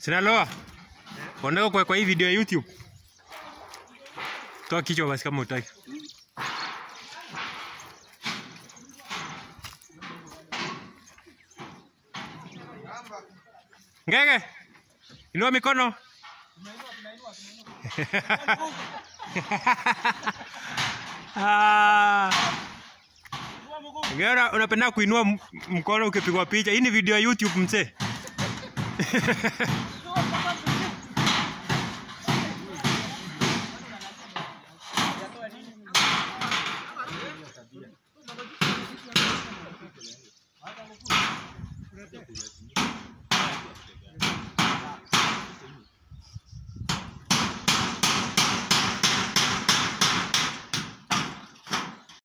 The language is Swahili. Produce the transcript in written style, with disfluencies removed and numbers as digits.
Sinaloa. Wanataka kwa hii video ya YouTube. Toa kichwa basi kama utaki. Ngege. Inua mikono. Ngera unapenda kuinua mkono ukipigwa picha. Hii ni video ya YouTube mzee.